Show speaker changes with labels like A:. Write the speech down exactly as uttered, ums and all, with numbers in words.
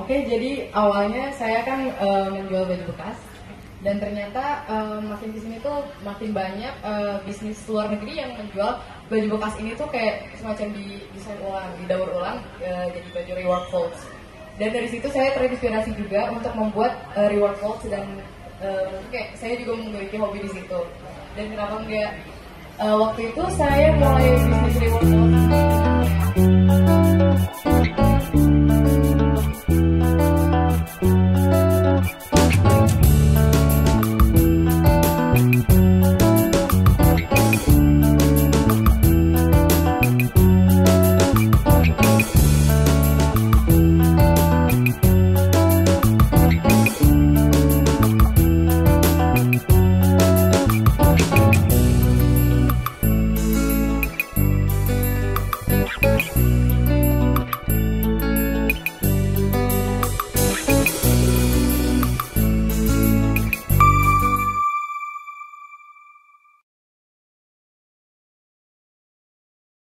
A: Oke, jadi awalnya saya kan uh, menjual baju bekas dan ternyata uh, makin kesini tuh makin banyak uh, bisnis luar negeri yang menjual baju bekas ini tuh kayak semacam di desain ulang, didaur ulang uh, jadi baju rework clothes. Dan dari situ saya terinspirasi juga untuk membuat uh, rework clothes dan uh, kayak saya juga memiliki hobi di situ. Dan kenapa enggak uh, waktu itu saya mulai bisnis rework clothes.